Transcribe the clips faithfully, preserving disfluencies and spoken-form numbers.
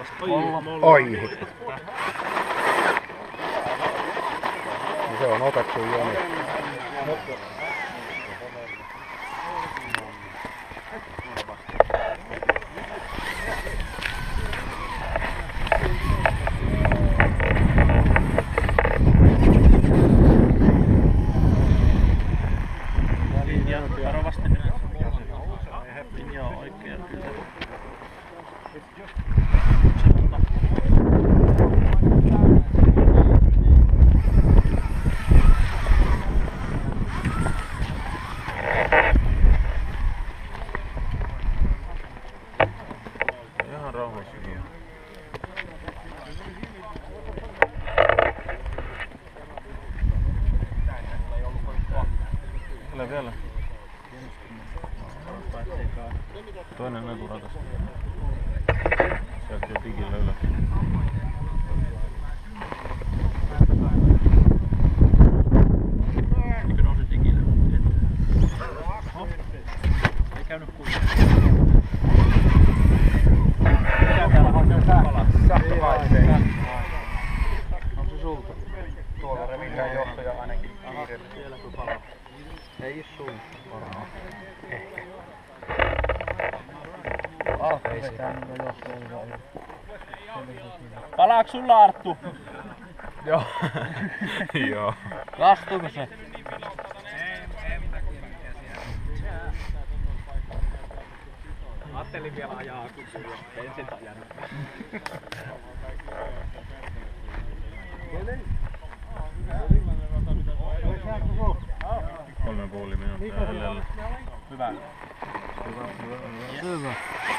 Oi! Se on otettu jo nyt. Kyllä vielä. Toinen natura tästä. Sieltä jo pikillä ylös. Eikö nousi tikille? Oho. Ei käynyt kuitenkaan. Mikä täällä hakee pala? Sähkölaitteen. On se sulta? Tuolla revitään johtoja ainakin kiireellä. Siellä kun palaa. Ei sun varaa. Ehkä. Alpeisi. Palaaks sulla, Arttu? Joo. Joo. Lastuuko se? Ajattelin vielä ajaa akussa, ensin ajanut. Kolme puoli minuuttia jäljellä. Hyvä. Hyvä, hyvä, hyvä. Hyvä.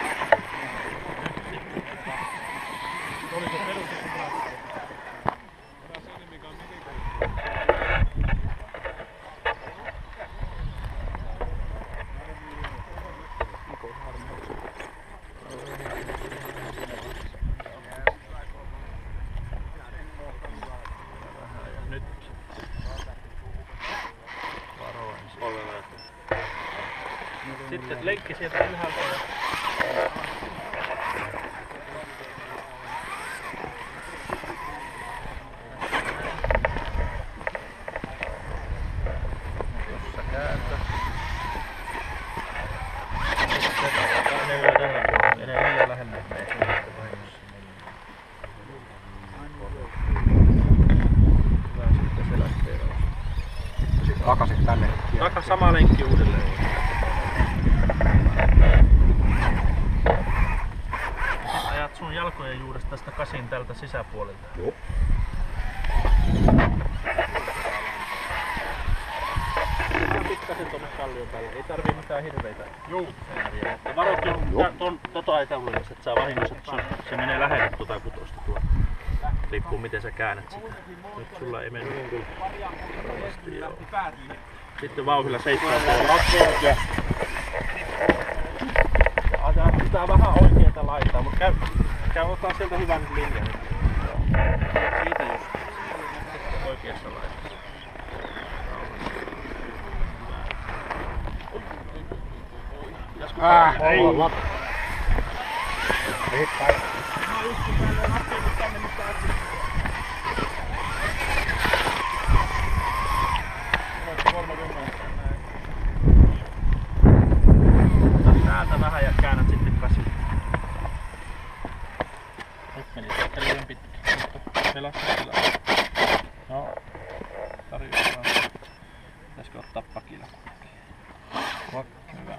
Oli se perustettu. Nyt. Sitten lenkki sieltä ylhäältä ja tuossa kääntö. Ne lyö tähän puolelle. Enää liian lähelle meitä vahingossa. Hyvä sitten selätteellä. Sitten takaisin tänne. Takas sama lenkki uudelleen. Ajat sun jalkojen juuresta tästä kasin tältä sisäpuolelta. Joo. Pikkasen tonne kallion päälle. Ei tarvii mitään hirveitä ääriä. Mutta varot jo ton, tota etäluudessa, et saa vahingossa, että se menee lähelle tuota kutosta tuolla. Riippuu miten sä käännät sitä. Nyt sulla ei mene niin kuin varovasti, joo. Sitten vauhdilla seitsemän puolella. Pitää vähän oikeeta laittaa, mutta käy, käy ottaa sieltä hyvän linjan. Siitä just. Oikeassa laitassa. Äh, ei. Ei päin. Täältä vähän ja käännät sitten käsin. Nyt meni sitten liian pitkä. Pelasta sillä. No. Tarjotaan. Pitäisikö ottaa pakilla kuitenkin? Vakka, hyvä.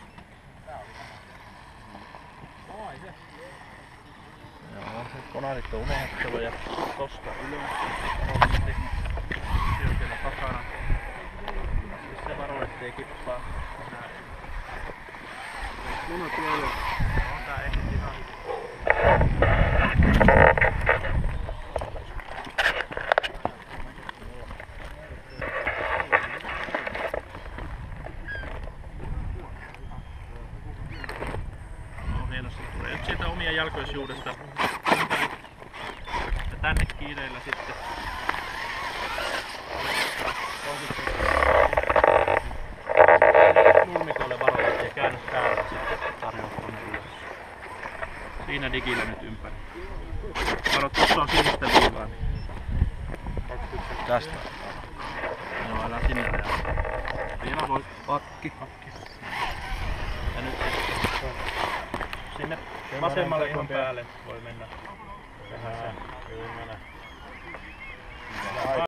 Joo, se konaalit on unohdettava ja tosta ylös. Varovasti. Se on siellä takana. Siis se varo ettei kippaa. Muna tuolla. No, tää ehti ihan no hienosti tulee. Nyt sieltä omia jalkoisjuudesta ja tänne kiireillä sitten. Nurmikolle varovasti ja käännös täällä sitten tarjoaa tonne ylös. Siinä digillä nyt ympäri. Varo, tuossa on sinistä viivaa. Tästä. Joo, älä sinne ajaa. Vielä voi. Pakki. Pakki. Ja nyt sitten sinne vasemmalle ihan päälle voi mennä. Tähän.